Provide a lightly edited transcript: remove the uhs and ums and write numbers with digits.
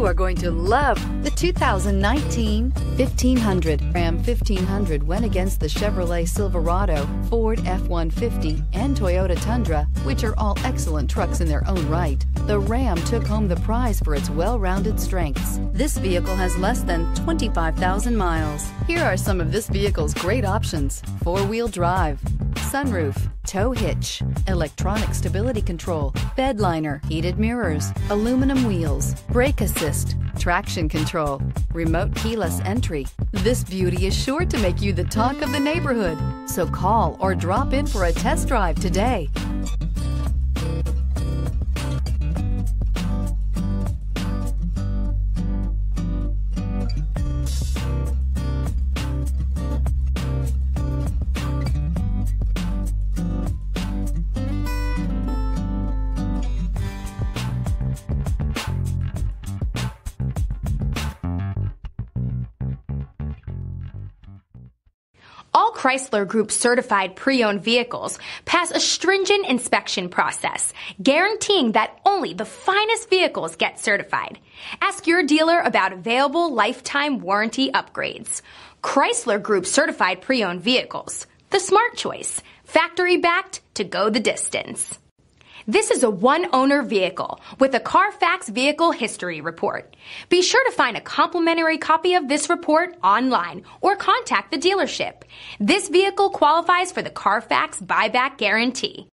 You are going to love the 2019 1500. Ram 1500 went against the Chevrolet Silverado, Ford F-150, and Toyota Tundra, which are all excellent trucks in their own right. The Ram took home the prize for its well-rounded strengths. This vehicle has less than 25,000 miles. Here are some of this vehicle's great options: four-wheel drive, sunroof, tow hitch, electronic stability control, bed liner, heated mirrors, aluminum wheels, brake assist, traction control, remote keyless entry. This beauty is sure to make you the talk of the neighborhood. So call or drop in for a test drive today. All Chrysler Group certified pre-owned vehicles pass a stringent inspection process, guaranteeing that only the finest vehicles get certified. Ask your dealer about available lifetime warranty upgrades. Chrysler Group certified pre-owned vehicles, the smart choice, factory backed to go the distance. This is a one-owner vehicle with a Carfax Vehicle History Report. Be sure to find a complimentary copy of this report online or contact the dealership. This vehicle qualifies for the Carfax Buyback Guarantee.